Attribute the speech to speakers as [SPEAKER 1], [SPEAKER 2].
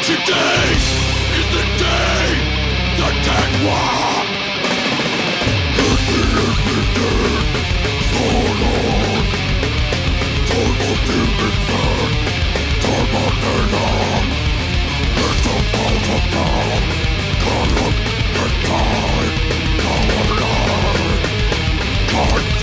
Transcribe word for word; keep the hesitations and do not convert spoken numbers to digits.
[SPEAKER 1] Today is the day the dead walk. Let the end begin. Sword on. Turbo demons and Terminator. Let the bolt of down. Corrupt and die. Go alive. God